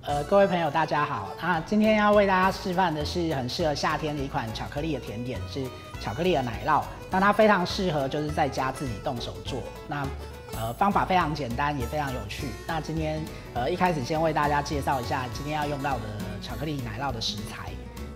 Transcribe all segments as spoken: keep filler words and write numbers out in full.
呃，各位朋友，大家好。那今天要为大家示范的是很适合夏天的一款巧克力的甜点，是巧克力的奶酪。那它非常适合就是在家自己动手做。那呃方法非常简单，也非常有趣。那今天呃一开始先为大家介绍一下今天要用到的巧克力奶酪的食材。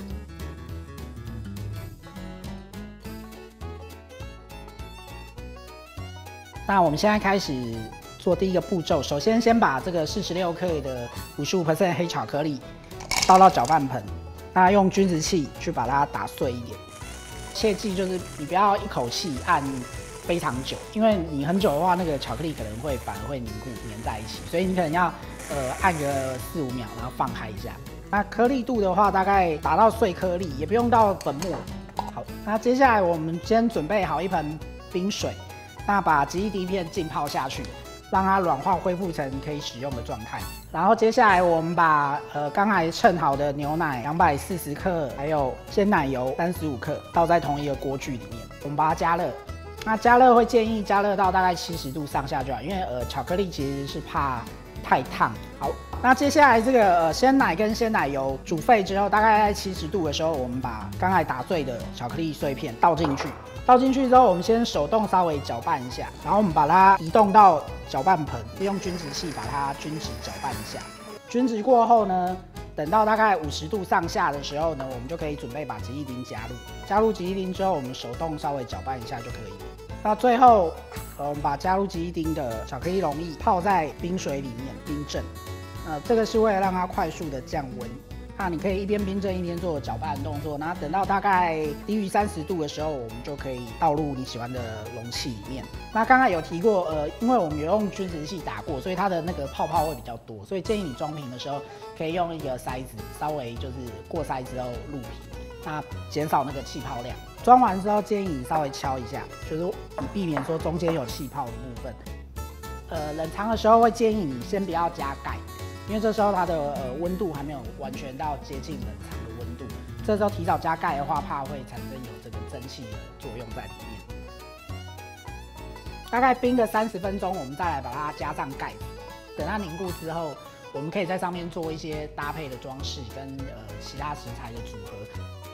那我们现在开始做第一个步骤，首先先把这个四十六克的 百分之五十五 黑巧克力倒到搅拌盆，那用均值器去把它打碎一点。切记就是你不要一口气按非常久，因为你很久的话，那个巧克力可能会反而会凝固粘在一起，所以你可能要呃按个四五秒，然后放开一下。那颗粒度的话，大概打到碎颗粒，也不用到粉末。好，那接下来我们先准备好一盆冰水，那把吉利丁片浸泡下去。让它软化，恢复成可以使用的状态。然后接下来我们把呃刚才称好的牛奶两百四十克，还有鲜奶油三十五克倒在同一个锅具里面，我们把它加热。那加热会建议加热到大概七十度上下就好，因为呃巧克力其实是怕太烫。好，那接下来这个呃鲜奶跟鲜奶油煮沸之后，大概在七十度的时候，我们把刚才打碎的巧克力碎片倒进去。倒进去之后，我们先手动稍微搅拌一下，然后我们把它移动到搅拌盆，利用均值器把它均值搅拌一下。均值过后呢，等到大概五十度上下的时候呢，我们就可以准备把吉利丁加入。加入吉利丁之后，我们手动稍微搅拌一下就可以了。那最后，呃，我们把加入吉利丁的巧克力溶液泡在冰水里面冰镇。呃，这个是为了让它快速的降温。那你可以一边冰镇一边做搅拌动作，那等到大概低于三十度的时候，我们就可以倒入你喜欢的容器里面。那刚才有提过，呃，因为我们有用均值器打过，所以它的那个泡泡会比较多，所以建议你装瓶的时候可以用一个筛子，稍微就是过筛之后入瓶，那减少那个气泡量。装完之后建议你稍微敲一下，就是以避免说中间有气泡的部分。呃，冷藏的时候会建议你先不要加盖。因为这时候它的呃温度还没有完全到接近冷藏的温度，这时候提早加盖的话，怕会产生有这个蒸汽的作用在里面。大概冰个三十分钟，我们再来把它加上盖子，等它凝固之后，我们可以在上面做一些搭配的装饰跟呃其他食材的组合。